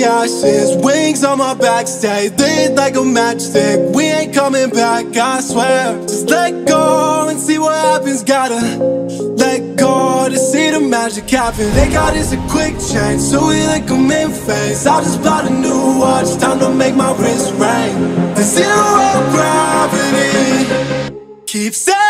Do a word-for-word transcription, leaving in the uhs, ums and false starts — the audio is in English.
the ashes, wings on my back, stay lit like a matchstick. We ain't coming back, I swear. Just let go and see what happens. Gotta let go to see the magic happen. They got us a quick change, so we like them in phase. I just bought a new watch, time to make my wrist ring. The zero gravity keeps